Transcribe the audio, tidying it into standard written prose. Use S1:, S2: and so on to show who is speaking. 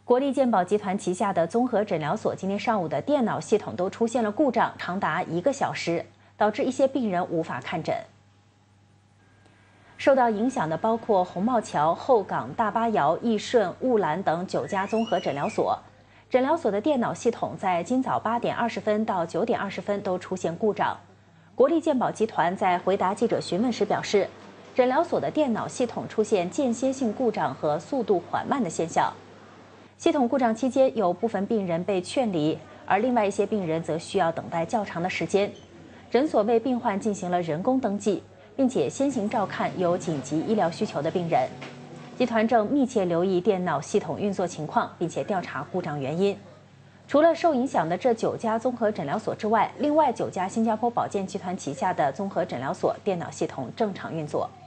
S1: 国立健保集团旗下的综合诊疗所今天上午的电脑系统都出现了故障，长达1个小时，导致一些病人无法看诊。受到影响的包括红帽桥、后港、大巴窑、益顺、雾兰等9家综合诊疗所。诊疗所的电脑系统在今早8点20分到9点20分都出现故障。国立健保集团在回答记者询问时表示，诊疗所的电脑系统出现间歇性故障和速度缓慢的现象。系统故障期间，有部分病人被劝离，而另外一些病人则需要等待较长的时间。诊所为病患进行了人工登记，并且先行照看有紧急医疗需求的病人。集团正密切留意电脑系统运作情况，并且调查故障原因。除了受影响的这9家综合诊疗所之外，另外9家新加坡保健集团旗下的综合诊疗所电脑系统正常运作。